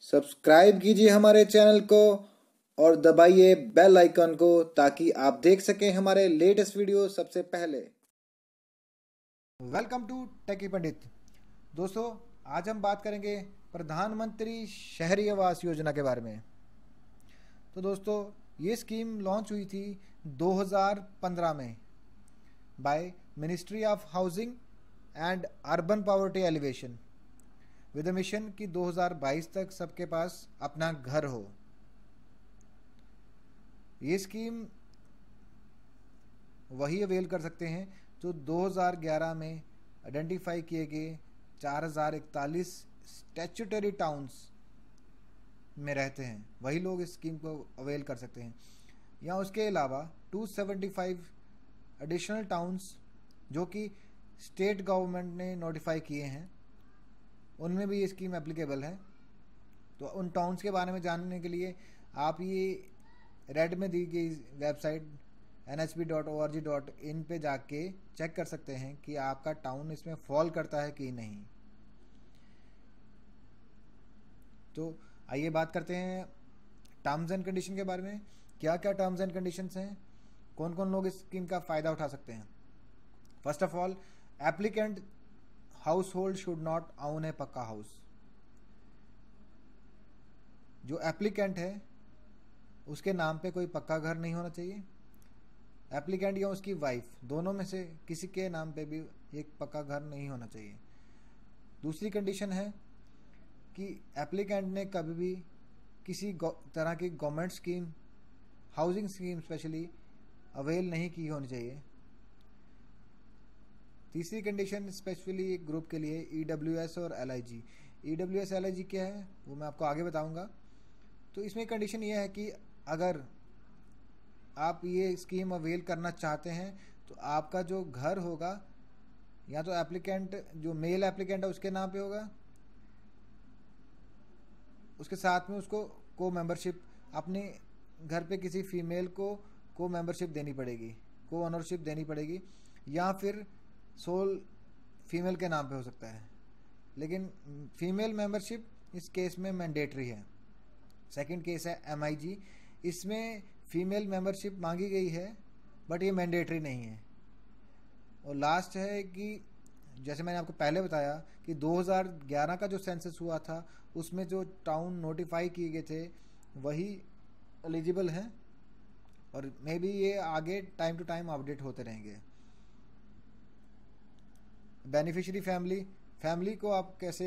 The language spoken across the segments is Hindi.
सब्सक्राइब कीजिए हमारे चैनल को और दबाइए बेल आइकन को ताकि आप देख सकें हमारे लेटेस्ट वीडियो सबसे पहले। Welcome to techie Pandit. दोस्तों, आज हम बात करेंगे प्रधानमंत्री शहरी आवास योजना के बारे में। तो दोस्तों, ये स्कीम लॉन्च हुई थी 2015 में by ministry of housing and urban poverty alleviation with mission कि 2022 तक सबके पास अपना घर हो। ये स्कीम वही अवेल कर सकते हैं जो 2011 में आइडेंटिफाई किए गए 4041 स्टैट्यूटरी टाउन्स में रहते हैं, वही लोग इस स्कीम को अवेल कर सकते हैं। या उसके अलावा 275 एडिशनल टाउन्स जो कि स्टेट गवर्नमेंट ने नोटिफाई किए हैं, उनमें भी ये स्कीम एप्लीकेबल है। तो उन टाउन्स के बारे में जानने के लिए आप ये रेड में दी गई वेबसाइट nhp.org.in पे जाके चेक कर सकते हैं कि आपका टाउन इसमें फॉल करता है कि नहीं। तो आइए बात करते हैं टर्म्स एंड कंडीशन के बारे में। क्या क्या टर्म्स एंड कंडीशंस हैं, कौन कौन लोग इस स्कीम का फ़ायदा उठा सकते हैं। First of all, applicant household should not own a pucca house. जो एप्लीकेंट है उसके नाम पे कोई पक्का घर नहीं होना चाहिए। एप्लीकेंट या उसकी वाइफ, दोनों में से किसी के नाम पे भी एक पक्का घर नहीं होना चाहिए। दूसरी कंडीशन है कि एप्लीकेंट ने कभी भी किसी तरह की government scheme, housing scheme specially, avail नहीं की होनी चाहिए। तीसरी कंडीशन स्पेशली एक ग्रुप के लिए EWS और LIG। EWS LIG क्या है वो मैं आपको आगे बताऊंगा। तो इसमें कंडीशन ये है कि अगर आप ये स्कीम अवेल करना चाहते हैं तो आपका जो घर होगा या तो एप्लीकेंट, जो मेल एप्लीकेंट है उसके नाम पे होगा, उसके साथ में उसको को मेंबरशिप, अपने घर पे किसी फीमेल को मेंबरशिप देनी पड़ेगी, को ओनरशिप देनी पड़ेगी, या फिर सोल फीमेल के नाम पे हो सकता है, लेकिन फीमेल मेंबरशिप इस केस में मैंडेटरी है। सेकंड केस है MIG, इसमें फीमेल मेंबरशिप मांगी गई है बट ये मैंडेटरी नहीं है। और लास्ट है कि जैसे मैंने आपको पहले बताया कि 2011 का जो सेंसस हुआ था उसमें जो टाउन नोटिफाई किए गए थे वही एलिजिबल हैं, और मे बी ये आगे टाइम टू टाइम अपडेट होते रहेंगे। बेनिफिशियरी फैमिली को आप कैसे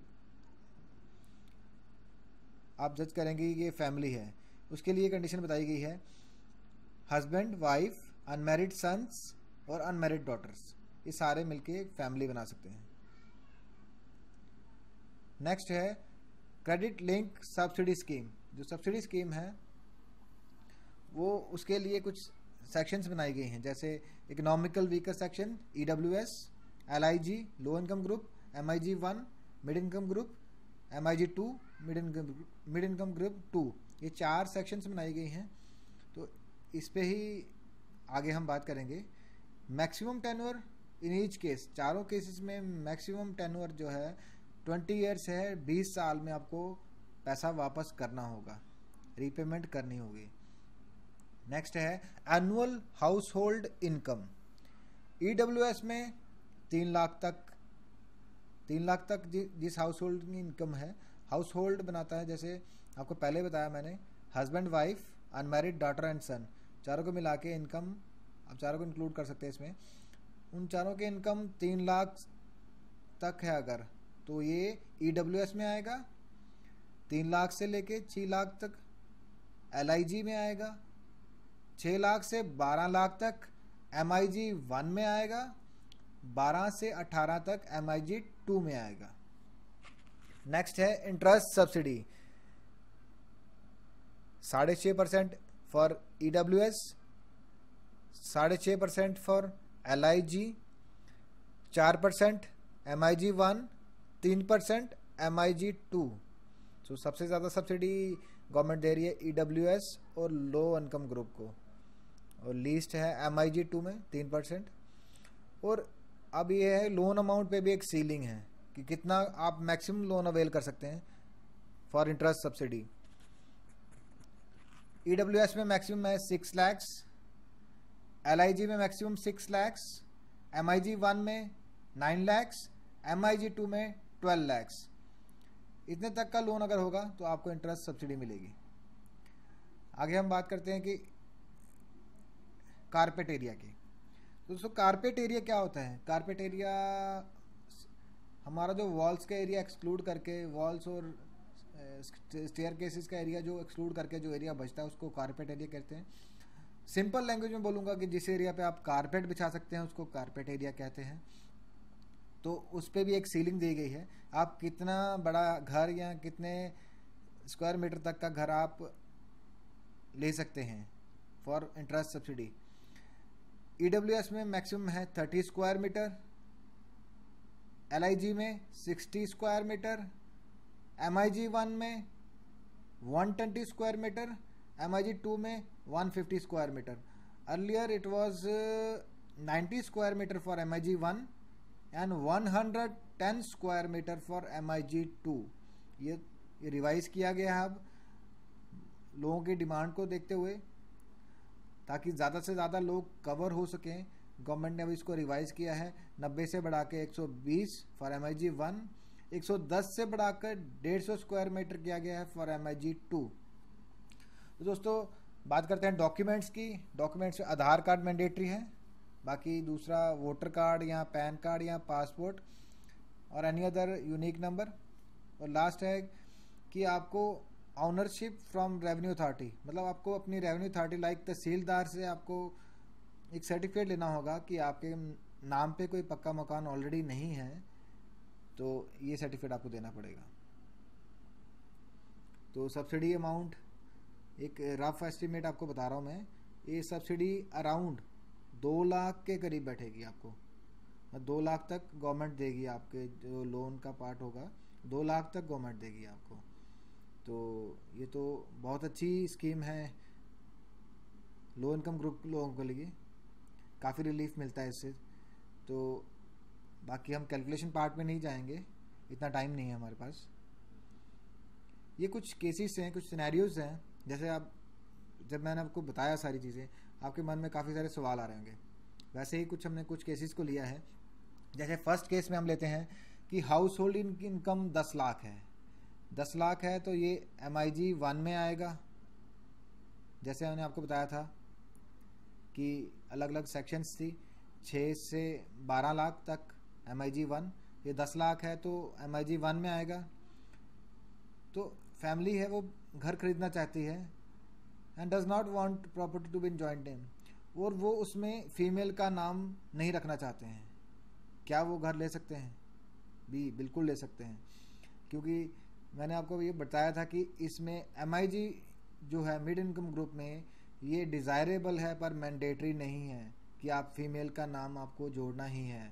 आप जज करेंगे कि ये फैमिली है, उसके लिए कंडीशन बताई गई है हस्बैंड, वाइफ, अनमैरिड सन्स और अनमैरिड डॉटर्स, ये सारे मिलके फैमिली बना सकते हैं। नेक्स्ट है क्रेडिट लिंक सब्सिडी स्कीम। जो सब्सिडी स्कीम है वो उसके लिए कुछ सेक्शंस बनाई गई हैं, जैसे economical weaker section EWS, LIG low income group, MIG 1 mid income group, MIG 2 mid income group 2, ये 4 सेक्शंस बनाई गई हैं। तो इस पे ही आगे हम बात करेंगे। Maximum tenure in each case, चारों केसेस में मैक्सिमम टेन्योर जो है 20 ईयर्स है। 20 साल में आपको पैसा वापस करना होगा, रीपेमेंट करनी होगी। नेक्स्ट है annual household income. EWS में 3 लाख तक जिस हाउस होल्ड की इनकम है, हाउस होल्ड बनाता है, जैसे आपको पहले बताया मैंने, husband, wife, unmarried daughter and son, चारों को मिला के इनकम, आप चारों को इंक्लूड कर सकते हैं इसमें। उन चारों के इनकम 3 लाख तक है अगर, तो ये EWS में आएगा। 3 लाख से लेके 6 लाख तक LIG में आएगा। 6 लाख से 12 लाख तक MIG 1 में आएगा। 12 से 18 तक MIG 2 में आएगा। नेक्स्ट है interest subsidy, 6.5% for EWS, 6.5% for LIG, 4% MIG 1, 3% MIG 2। तो सबसे ज़्यादा सब्सिडी गवर्नमेंट दे रही है EWS और लो इनकम ग्रुप को, और लीस्ट है MIG 2 में 3%। और अब ये है लोन अमाउंट पे भी एक सीलिंग है कि कितना आप मैक्सिमम लोन अवेल कर सकते हैं। For interest subsidy. EWS में मैक्सिमम है 6 लैक्स, LIG में मैक्सिमम 6 लैक्स, MIG 1 में 9 लैक्स, MIG 2 में 12 लैक्स। इतने तक का लोन अगर होगा तो आपको इंटरेस्ट सब्सिडी मिलेगी। आगे हम बात करते हैं कि कारपेट एरिया की। तो दोस्तों कारपेट एरिया क्या होता है? कारपेट एरिया हमारा जो वॉल्स का एरिया एक्सक्लूड करके, वॉल्स और स्टेयर केसेस का एरिया जो एक्सक्लूड करके जो एरिया बचता है उसको कारपेट एरिया कहते हैं। सिंपल लैंग्वेज में बोलूँगा कि जिस एरिया पे आप कारपेट बिछा सकते हैं उसको कारपेट एरिया कहते हैं। तो उस पर भी एक सीलिंग दी गई है, आप कितना बड़ा घर या कितने स्क्वायर मीटर तक का घर आप ले सकते हैं फॉर इंटरेस्ट सब्सिडी। EWS में मैक्सिमम है 30 स्क्वायर मीटर, LIG में 60 स्क्वायर मीटर, MIG 1 में 120 स्क्वायर मीटर, MIG 2 में 150 square metre. Earlier it was 90 square metre for MIG 1 and 110 square metre for MIG 2। ये रिवाइज किया गया है अब लोगों की डिमांड को देखते हुए, ताकि ज़्यादा से ज़्यादा लोग कवर हो सकें। गवर्नमेंट ने अब इसको रिवाइज किया है 90 से बढ़ा के 120 फॉर MIG 1, 110 से बढ़ाकर 150 स्क्वायर मीटर किया गया है फॉर MIG 2। तो दोस्तों बात करते हैं डॉक्यूमेंट्स की। डॉक्यूमेंट्स में आधार कार्ड मैंडेटरी है, बाकी दूसरा वोटर कार्ड या पैन कार्ड या पासपोर्ट और एनी अदर यूनिक नंबर। और लास्ट है कि आपको ऑनरशिप फ्रॉम रेवेन्यू अथॉरिटी, मतलब आपको अपनी रेवेन्यू अथॉरिटी लाइक तहसीलदार से आपको एक सर्टिफिकेट लेना होगा कि आपके नाम पे कोई पक्का मकान ऑलरेडी नहीं है, तो ये सर्टिफिकेट आपको देना पड़ेगा। तो सब्सिडी अमाउंट एक रफ एस्टिमेट आपको बता रहा हूँ मैं, ये सब्सिडी अराउंड 2 लाख के करीब बैठेगी आपको। 2 लाख तक गवर्नमेंट देगी, आपके जो लोन का पार्ट होगा 2 लाख तक गवर्नमेंट देगी आपको। तो ये तो बहुत अच्छी स्कीम है लो इनकम ग्रुप लोगों के लिए, काफ़ी रिलीफ मिलता है इससे। तो बाकी हम कैलकुलेशन पार्ट में नहीं जाएंगे, इतना टाइम नहीं है हमारे पास। ये कुछ केसेस हैं, कुछ सिनेरियोज हैं। जैसे आप जब मैंने आपको बताया सारी चीज़ें, आपके मन में काफ़ी सारे सवाल आ रहे होंगे। वैसे ही कुछ हमने कुछ केसेस को लिया है। जैसे फर्स्ट केस में हम लेते हैं कि हाउस होल्ड इनकम 10 लाख है। 10 लाख है तो ये MIG 1 में आएगा। जैसे मैंने आपको बताया था कि अलग अलग सेक्शंस थी, 6 से 12 लाख तक MIG 1। ये 10 लाख है तो MIG 1 में आएगा। तो फैमिली है वो घर खरीदना चाहती है and does not want property to be in joint name, और वो उसमें फीमेल का नाम नहीं रखना चाहते हैं। क्या वो घर ले सकते हैं? बिल्कुल ले सकते हैं, क्योंकि मैंने आपको ये बताया था कि इसमें MIG जो है मिड इनकम ग्रुप में ये डिज़ायरेबल है पर मैंडेटरी नहीं है कि आप फीमेल का नाम आपको जोड़ना ही है।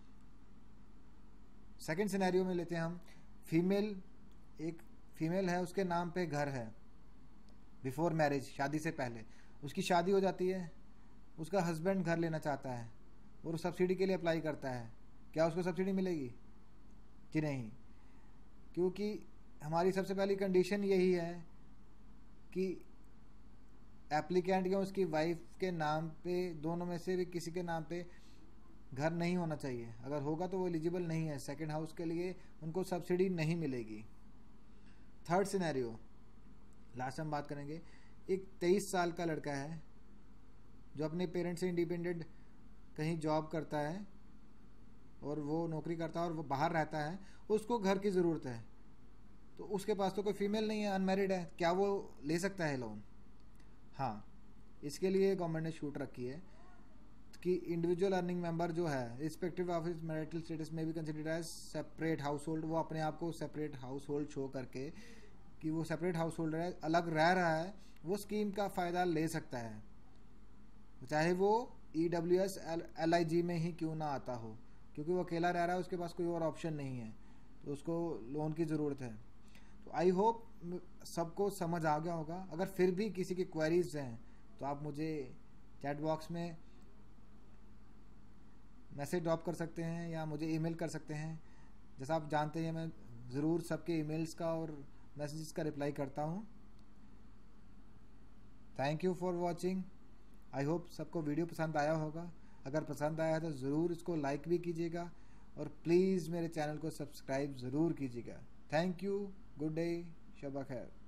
सेकंड सिनेरियो में लेते हैं हम, एक फीमेल है, उसके नाम पे घर है बिफोर मैरिज, शादी से पहले। उसकी शादी हो जाती है, उसका हस्बैंड घर लेना चाहता है और सब्सिडी के लिए अप्लाई करता है। क्या उसको सब्सिडी मिलेगी? कि नहीं, क्योंकि हमारी सबसे पहली कंडीशन यही है कि एप्लीकेंट या उसकी वाइफ के नाम पे, दोनों में से भी किसी के नाम पे घर नहीं होना चाहिए। अगर होगा तो वो एलिजिबल नहीं है सेकंड हाउस के लिए, उनको सब्सिडी नहीं मिलेगी। थर्ड सिनेरियो लास्ट हम बात करेंगे, एक 23 साल का लड़का है जो अपने पेरेंट्स से इंडिपेंडेंट कहीं जॉब करता है और वो नौकरी करता है और वो बाहर रहता है, उसको घर की ज़रूरत है, तो उसके पास तो कोई फीमेल नहीं है, अनमैरिड है। क्या वो ले सकता है लोन? हाँ, इसके लिए गवर्नमेंट ने छूट रखी है कि इंडिविजुअल अर्निंग मेंबर जो है respective of his marital status में भी considered as separate household, वो अपने आप को सेपरेट हाउस होल्ड शो करके कि वो सेपरेट हाउस होल्डर है, अलग रह रहा है, वो स्कीम का फ़ायदा ले सकता है, चाहे वो EWS LIG में ही क्यों ना आता हो, क्योंकि वो अकेला रह रहा है, उसके पास कोई और ऑप्शन नहीं है, तो उसको लोन की ज़रूरत है। तो आई होप सबको समझ आ गया होगा। अगर फिर भी किसी की क्वेरीज हैं तो आप मुझे चैट बॉक्स में मैसेज ड्रॉप कर सकते हैं या मुझे ईमेल कर सकते हैं। जैसा आप जानते हैं मैं ज़रूर सबके ईमेल्स का और मैसेजेस का रिप्लाई करता हूँ। Thank you for watching. I hope सबको वीडियो पसंद आया होगा। अगर पसंद आया तो ज़रूर इसको लाइक भी कीजिएगा और प्लीज़ मेरे चैनल को सब्सक्राइब ज़रूर कीजिएगा। Thank you. Good day. शब खैर।